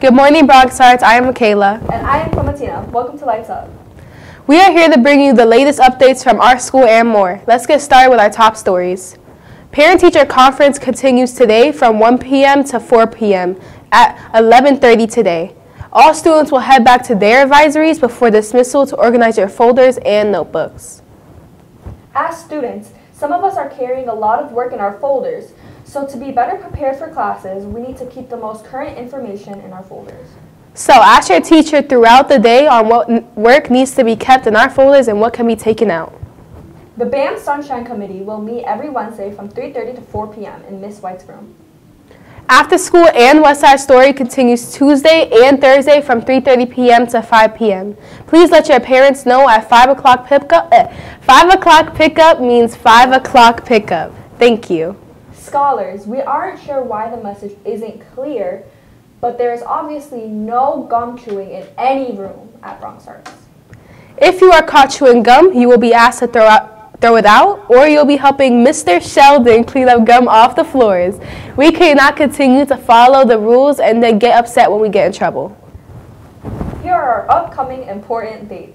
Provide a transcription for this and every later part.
Good morning, Bronx Stars. I am Michaela. And I am Clementina. Welcome to Lights Up. We are here to bring you the latest updates from our school and more. Let's get started with our top stories. Parent-teacher conference continues today from 1 p.m. to 4 p.m. at 11:30 today. All students will head back to their advisories before dismissal to organize your folders and notebooks. As students, some of us are carrying a lot of work in our folders, so to be better prepared for classes, we need to keep the most current information in our folders. So ask your teacher throughout the day on what work needs to be kept in our folders and what can be taken out. The BAM Sunshine Committee will meet every Wednesday from 3:30 to 4 p.m. in Miss White's room. After School and West Side Story continues Tuesday and Thursday from 3:30 p.m. to 5 p.m. Please let your parents know at 5 o'clock pickup. 5 o'clock pickup means 5 o'clock pickup. Thank you. Scholars, we aren't sure why the message isn't clear, but there is obviously no gum chewing in any room at Bronx Arts. If you are caught chewing gum, you will be asked to throw it out, or you'll be helping Mr. Sheldon clean up gum off the floors. We cannot continue to follow the rules and then get upset when we get in trouble. Here are our upcoming important dates.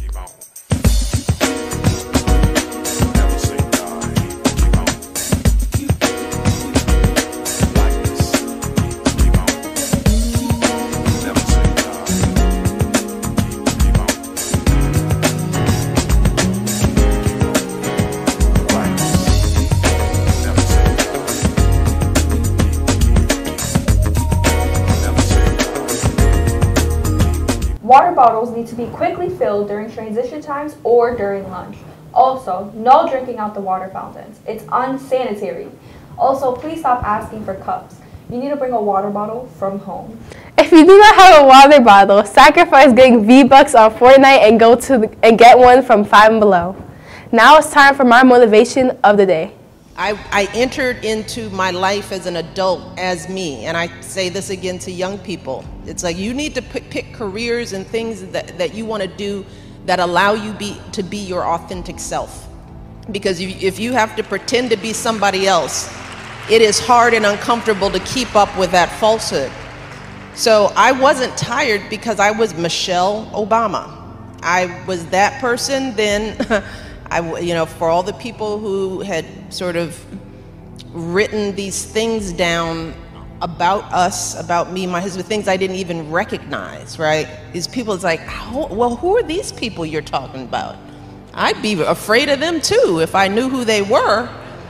Water bottles need to be quickly filled during transition times or during lunch. Also, no drinking out the water fountains. It's unsanitary. Also, please stop asking for cups. You need to bring a water bottle from home. If you do not have a water bottle, sacrifice getting V-Bucks on Fortnite and get one from Five and Below. Now it's time for my motivation of the day. I entered into my life as an adult as me, and I say this again to young people. It's like you need to pick careers and things that you want to do that allow you to be your authentic self. Because if you have to pretend to be somebody else, it is hard and uncomfortable to keep up with that falsehood. So I wasn't tired because I was Michelle Obama. I was that person then. For all the people who had sort of written these things down about us, about me, my husband, things I didn't even recognize, right? These people, it's like, well, who are these people you're talking about? I'd be afraid of them too if I knew who they were.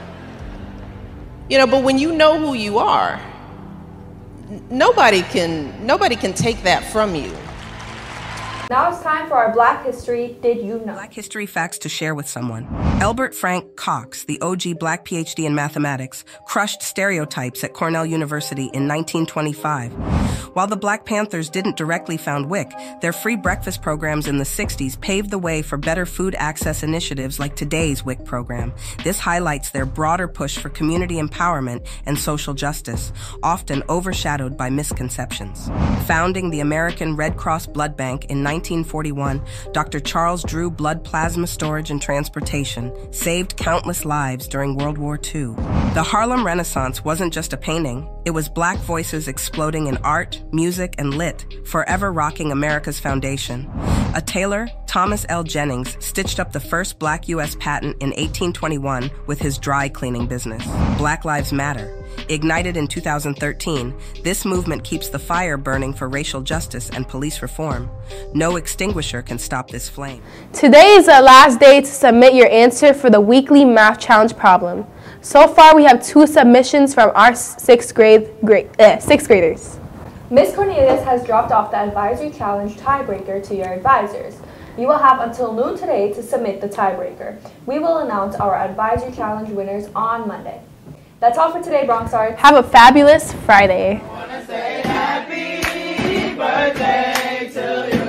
But when you know who you are, nobody can take that from you. Now it's time for our Black History Did You Know? Black history facts to share with someone. Elbert Frank Cox, the OG Black PhD in mathematics, crushed stereotypes at Cornell University in 1925. While the Black Panthers didn't directly found WIC, their free breakfast programs in the 60s paved the way for better food access initiatives like today's WIC program. This highlights their broader push for community empowerment and social justice, often overshadowed by misconceptions. Founding the American Red Cross Blood Bank in 1941, Dr. Charles Drew Blood Plasma Storage and Transportation saved countless lives during World War II. The Harlem Renaissance wasn't just a painting, it was Black voices exploding in art, music, and lit, forever rocking America's foundation. A tailor, Thomas L. Jennings, stitched up the first Black U.S. patent in 1821 with his dry cleaning business. Black Lives Matter. Ignited in 2013, this movement keeps the fire burning for racial justice and police reform. No extinguisher can stop this flame. Today is the last day to submit your answer for the weekly math challenge problem. So far, we have 2 submissions from our sixth graders. Miss Cornelius has dropped off the advisory challenge tiebreaker to your advisors. You will have until noon today to submit the tiebreaker. We will announce our advisory challenge winners on Monday. That's all for today, Bronx Arts. Have a fabulous Friday. I wanna say happy birthday to you.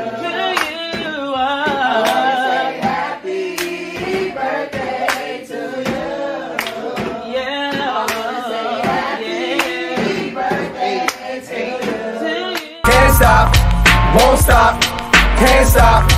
I wanna say happy birthday to you. Yeah. I wanna say happy birthday to you. Can't stop, won't stop, can't stop.